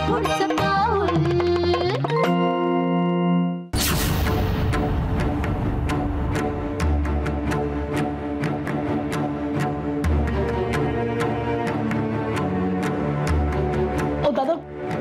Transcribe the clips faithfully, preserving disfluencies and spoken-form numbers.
पुढचं पाऊल. ओ दादा,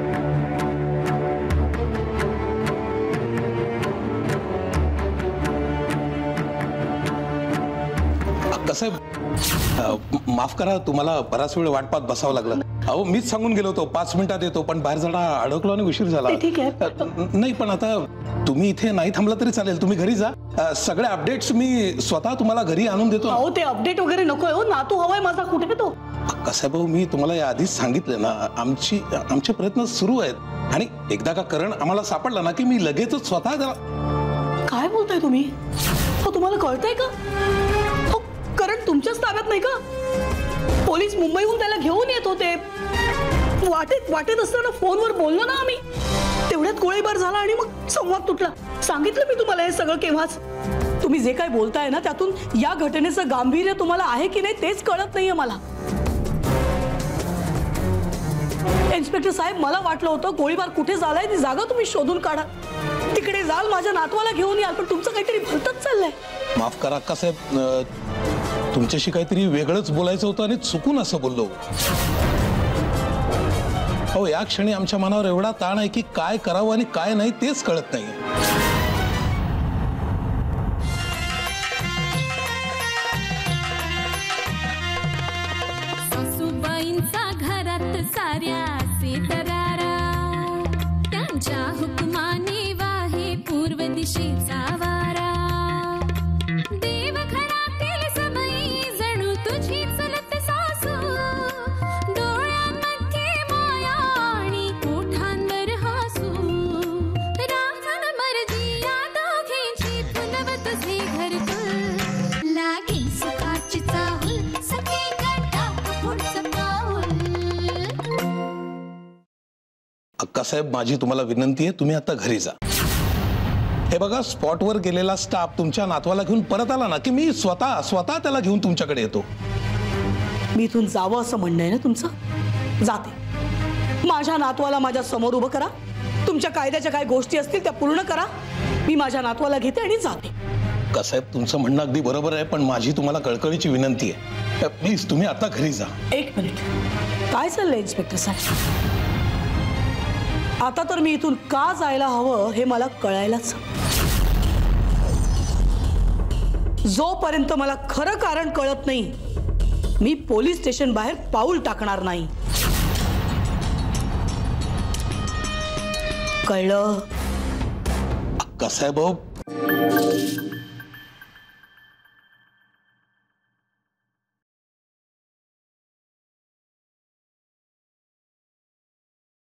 कसं माफ करा, तुम्हाला बराच वेळ वाट पाहत बसावं लागलं. अहो मीच सांगून गेलो होतो पाच मिनिटात येतो, पण बाहेर जरा अडकलो आणि उशीर झाला. ठीक आहे. नाही पण आता तुम्ही इथे नाही थांबला तरी चालेल, तुम्ही घरी जा. सगळे अपडेट्स मी स्वतः तुम्हाला घरी आणून देतो. अहो ते अपडेट वगैरे नकोय हो, नातू हवाय माझा. कुठे तो? कसं भाऊ, मी तुम्हाला याआधीच सांगितलं ना, आमची आमचे प्रयत्न सुरू आहेत आणि एकदा का करण आम्हाला सापडला ना की मी लगेचच स्वतः त्याला. काय बोलताय तुम्ही? हो तुम्हाला कळतंय का? हो करण तुमच्याच ताब्यात नाही का? पोलीस मुंबईहून त्याला घेऊन येत होते. वाटेत वाटेत असताना फोनवर बोललो ना आम्ही, तेवढ्यात गोळीबार झाला आणि मग संवाद तुटला. सांगितलं मी तुम्हाला हे सगळं केव्हाच. तुम्ही जे काय बोलताय ना त्यातून या घटनेचं गांभीर्य तुम्हाला आहे की नाही तेच कळत नाहीये मला. इन्स्पेक्टर साहेब, मला वाटलं होतं गोळीबार कुठे झालाय ती जागा तुम्ही शोधून काढा, तिकडे जाल, माझ्या नातवाला घेऊन याल, पण तुमचं काहीतरी भलतच चाललंय. माफ करा अक्का साहेब, तुमच्याशी काहीतरी वेगळंच बोलायचं होतं आणि चुकून असं बोललो. हो या क्षणी आमच्या मनावर एवढा ताण आहे की काय करावं आणि काय नाही तेच कळत नाही. सासूबाईंचा घरात साऱ्या दरारा, त्यांच्या हुकमाने वाहे पूर्व दिशेचा वारा. देव घरातील समयी जणू तुझी चलत सासू, डोळ्यांमध्ये माया आणि ओठांवर हसू. राजन मर्जी या दोघींची फुलव तुझे घरकुल, लागे सुखाची चाहूल सखी काटा पुढचं पाऊल. अक्का साहेब, माझी तुम्हाला विनंती आहे, तुम्ही आता घरी जा. हे बघा, स्पॉटवर गेलेला स्टाफ तुमच्या नातवाला घेऊन परत आला ना की मी स्वतः स्वतः त्याला घेऊन तुमच्याकडे येतो. मी इथून जावं असं म्हणणं आहे ना तुमचं? जाते. माझ्या नातवाला माझ्या समोर उभं करा, तुमच्या कायद्याच्या काय गोष्टी असतील त्या पूर्ण करा. मी माझ्या नातवाला घेते आणि जाते. कसं आहे, तुमचं म्हणणं अगदी बरोबर आहे, पण माझी तुम्हाला कळकळीची विनंती आहे, प्लीज तुम्ही आता घरी जा. एक मिनिट, काय चाललंय इन्स्पेक्टर साहेब? आता तर मी इथून का जायला हवं हे मला कळायलाच. जोपर्यंत मला खरं कारण कळत नाही मी पोलीस स्टेशन बाहेर पाऊल टाकणार नाही. कळलं? कसं आहे भाऊ,